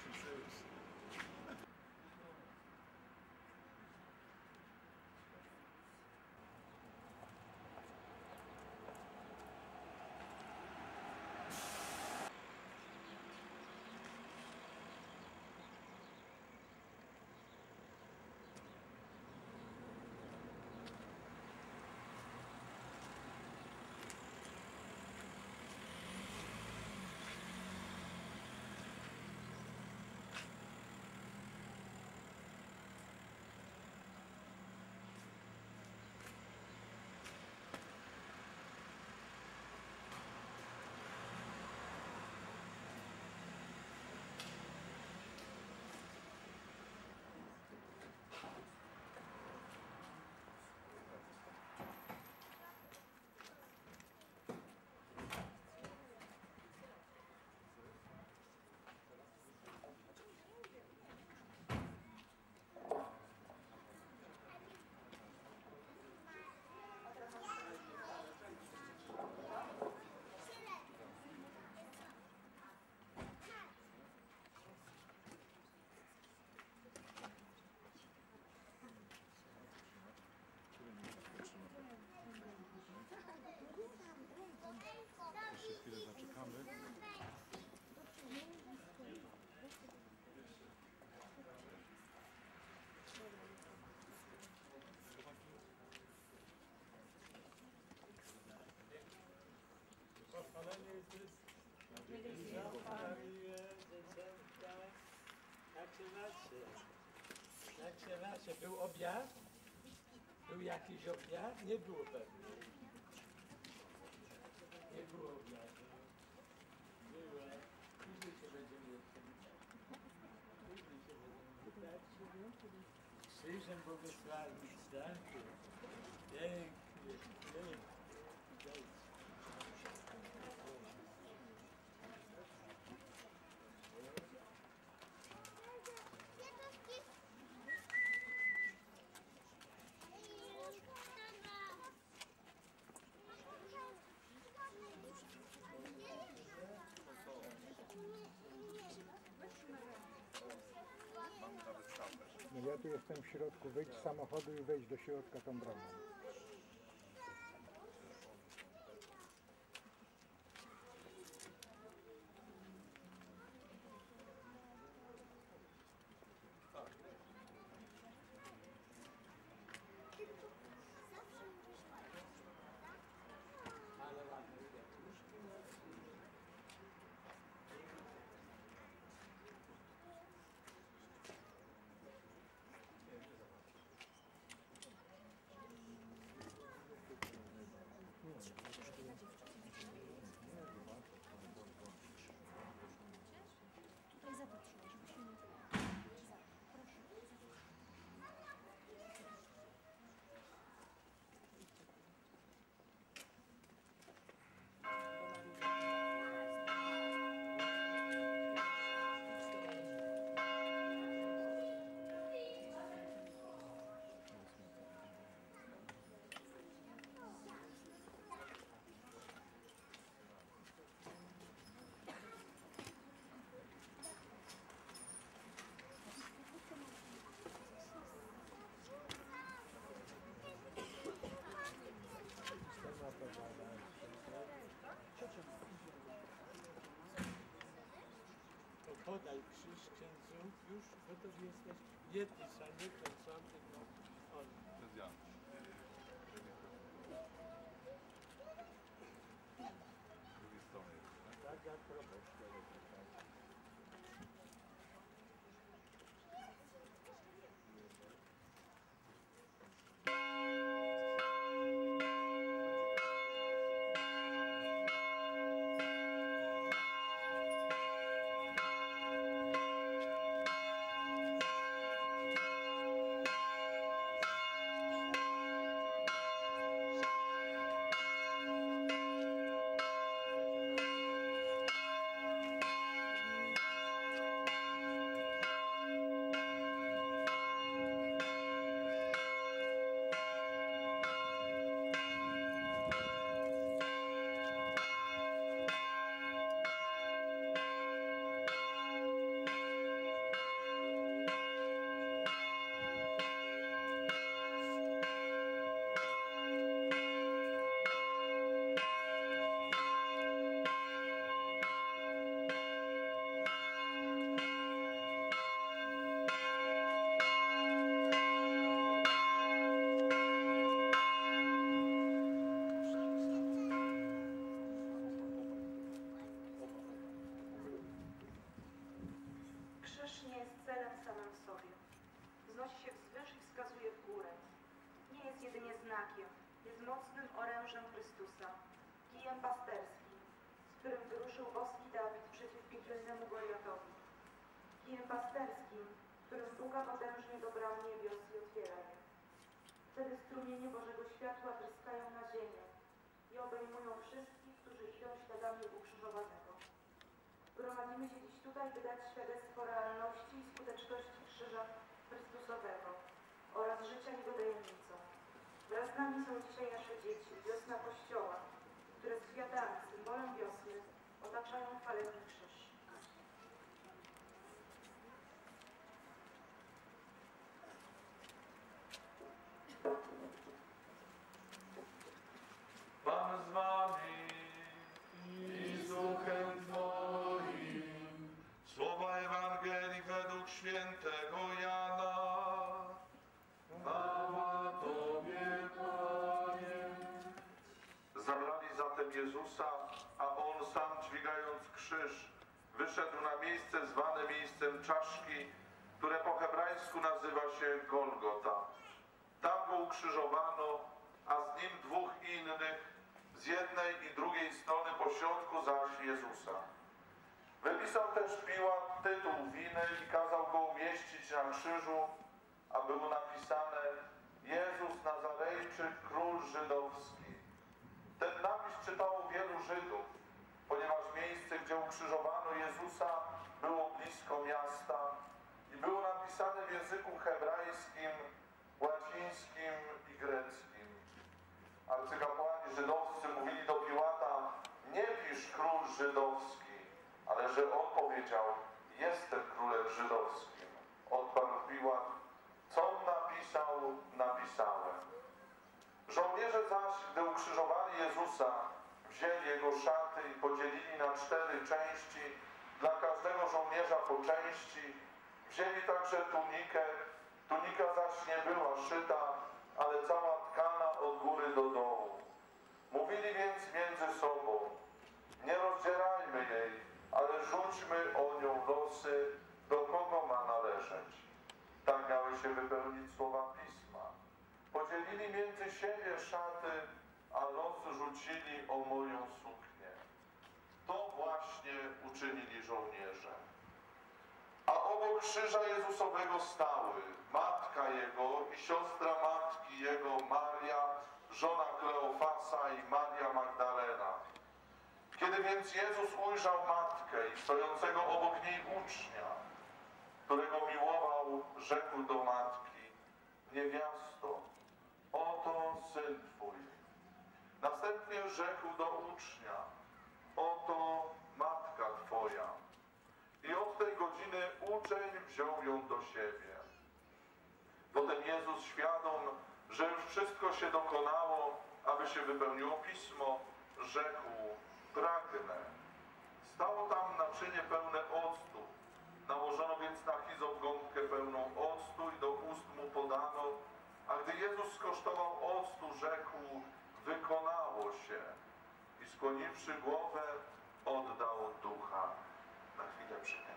Zeus. Jeszcze chwilę zaczekamy. Pochwalenie jest Jak się macie? Był obiad? Był jakiś obiad? Nie było pewnie. Nie było obiadu. Było. Później się będziemy krzyżem błogosławić, tak? Pięknie, pięknie. No ja tu jestem w środku, wyjdź z samochodu i wejdź do środka tą bramą. Ale ładnie, Tutaj zapatrzyła, żebyśmy nie... Proszę. To podaj krzyż księdzu, już gotowi jesteś. Nie pisał, nie kręcony, tylko on. To jest Jan. Z drugiej strony jest, tak? Tak jak proboszcz. jest jedynie znakiem, jest mocnym orężem Chrystusa, kijem pasterskim, z którym wyruszył boski Dawid przeciw piekielnemu Goliatowi. Kijem pasterskim, którym puka potężnie do bram niebios i otwiera je. Wtedy strumienie Bożego światła tryskają na ziemię i obejmują wszystkich, którzy idą śladami ukrzyżowanego. Gromadzimy się dziś tutaj, by dać świadectwo realności i skuteczności krzyża Chrystusowego oraz życia Jego tajemnicą. Wraz z nami są dzisiaj nasze dzieci, wiosna Kościoła, które z kwiatami, symbolem wiosny, otaczają chwalebny krzyż. Pan z wami i z duchem twoim. Słowa Ewangelii według świętego Jana. Chwała Tobie, Panie. Zabrali zatem Jezusa, a On sam, dźwigając krzyż, wyszedł na miejsce zwane miejscem czaszki, które po hebrajsku nazywa się Golgota. Tam go ukrzyżowano, a z nim dwóch innych, z jednej i drugiej strony, pośrodku zaś Jezusa. Wypisał też Piłat tytuł winy i kazał go umieścić na krzyżu, a było napisane: Jezus Nazarejczyk, król żydowski. Ten napis czytało wielu Żydów, ponieważ miejsce, gdzie ukrzyżowano Jezusa, było blisko miasta i było napisane w języku hebrajskim, łacińskim i greckim. Arcykapłani żydowscy mówili do Piłata: nie pisz król żydowski, ale że on powiedział: jestem królem żydowskim. Odparł Piłat: co napisał, napisałem. Żołnierze zaś, gdy ukrzyżowali Jezusa, wzięli jego szaty i podzielili na 4 części, dla każdego żołnierza po części. Wzięli także tunikę, tunika zaś nie była szyta, ale cała tkana od góry do dołu. Mówili więc między sobą: nie rozdzierajmy jej, ale rzućmy o nią losy, do kogo ma należeć. Tak miały się wypełnić słowa Pisma. Podzielili między siebie szaty, a los rzucili o moją suknię. To właśnie uczynili żołnierze. A obok krzyża Jezusowego stały matka Jego i siostra matki Jego, Maria, żona Kleofasa, i Maria Magdalena. Kiedy więc Jezus ujrzał matkę i stojącego obok niej ucznia, którego miłował, rzekł do matki: niewiasto, oto syn twój. Następnie rzekł do ucznia: oto matka twoja. I od tej godziny uczeń wziął ją do siebie. Potem Jezus, świadom, że już wszystko się dokonało, aby się wypełniło Pismo, rzekł: pragnę. Stało tam naczynie pełne octu. Nałożono więc na hizop gąbkę pełną octu i do ust mu podano. A gdy Jezus skosztował octu, rzekł: wykonało się. I skłoniwszy głowę, oddał ducha. Na chwilę przypomnę.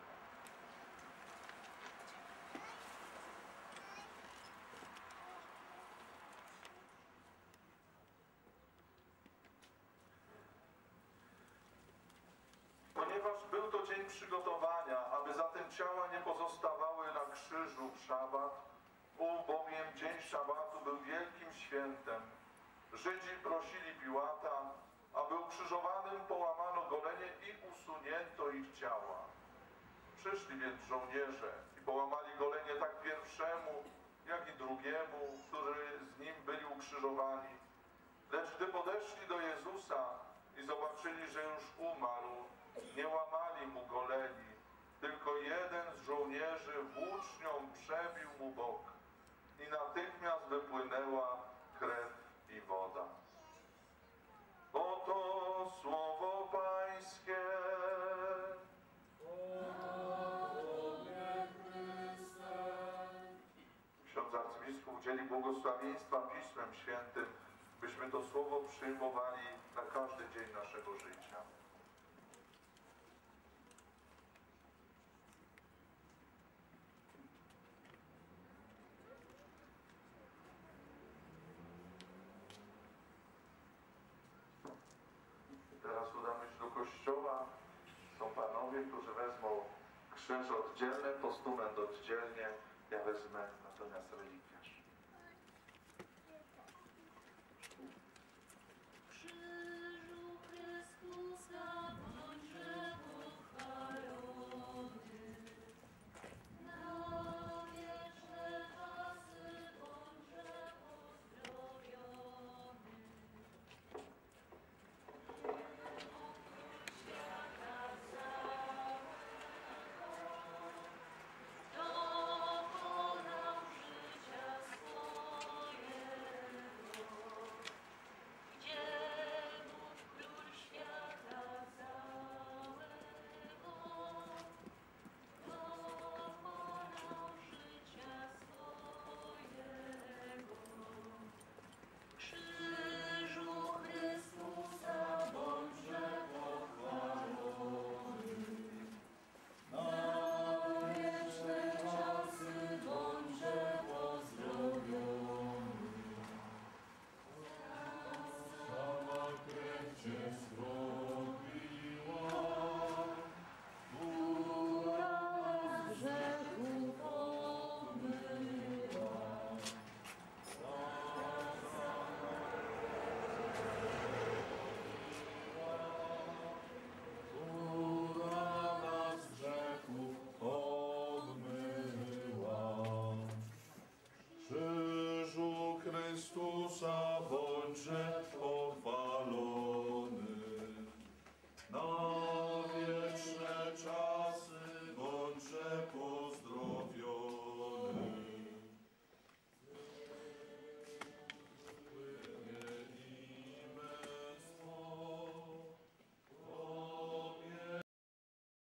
Ponieważ był to dzień przygotowania, aby zatem ciała nie pozostawały na krzyżu w szabat, bowiem dzień szabatu był wielkim świętem, Żydzi prosili Piłata, aby ukrzyżowanym połamano golenie i usunięto ich ciała. Przyszli więc żołnierze i połamali golenie tak pierwszemu, jak i drugiemu, którzy z nim byli ukrzyżowani. Lecz gdy podeszli do Jezusa i zobaczyli, że już umarł, nie łamali mu goleni, tylko jeden z żołnierzy włócznią przebił mu bok i natychmiast wypłynęła krew i woda. Oto słowo Pańskie. Ksiądz arcybiskup udzieli błogosławieństwa Pismem Świętym, byśmy to słowo przyjmowali na każdy dzień naszego życia. panowie, którzy wezmą krzyż oddzielny, postument oddzielnie, ja wezmę natomiast relikwiarz. Krzyżu Chrystusa bądźże pochwalony, na wieczne czasy bądźże pozdrowiony. Świata dokonał życia swojego, gdzie Bóg Król świata całego dokonał życia swojego. Krzyżu Chrystusa bądźże pochwalony, na wieczne czasy bądźże pozdrowiony. Sama krew Cię zgrobiła, która nas z grzechów omyła. Która nas z grzechów obmyła. Krzyżu Chrystusa bądźże pochwalony, na wieczne czasy bądźże pozdrowiony.